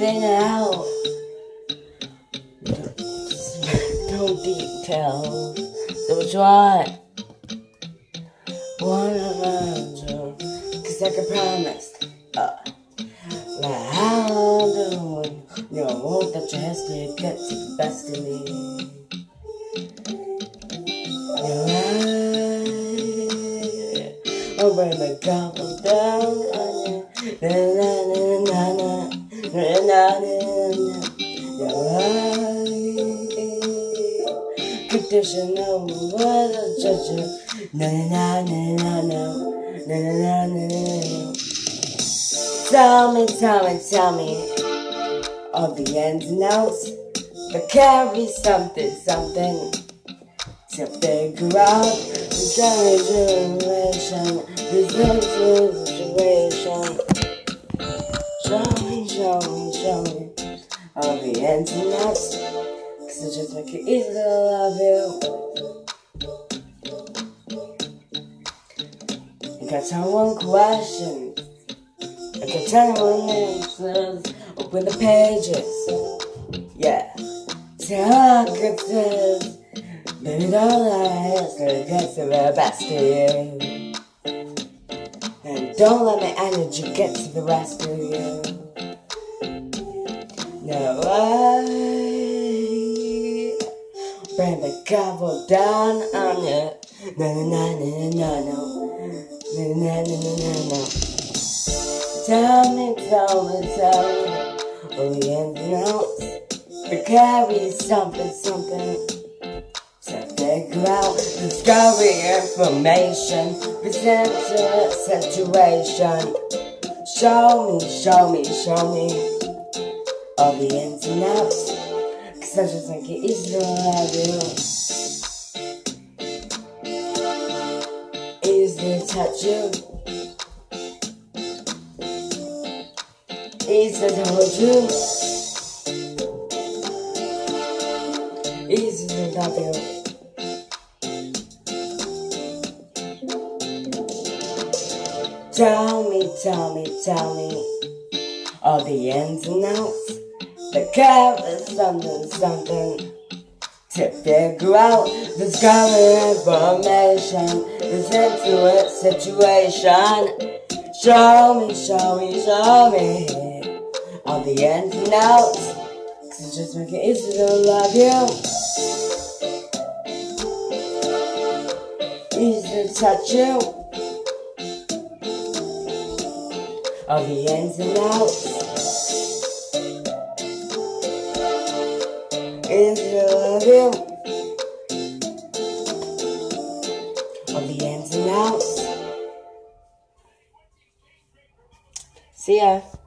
everything out. No details. So which one? One of them, cause I can promise. Like how I'm doing, you won't that you have to get to the best of me. You're right. Oh, when the gobble down on you, you're right. Conditional, what a judge. Tell me all the ins and outs, but carry something to figure out the generation, the situation. Show me all the ins and outs, cause it just make it easy to love you. You got time one question. I can tell you one answers. Open the pages. Yeah. Talkative. Baby, don't lie. So it gets to the best of you. And don't let my energy get to the rest of you. No, I bring the gavel down on you. No. Tell me, all the ins and outs, but carry something to figure out, discover information, present to a situation. Show me all the ins and outs, cause I just make it easy to love you, easy to touch you. Easy to hold you, easy to love you. Tell me all the ins and outs, but carry something to figure out, discover information, present to a situation. Show me all the ins and outs, cause it just make it easy to love you, easy to touch you. All the ins and outs, easy to love you. All the ins and outs. See ya.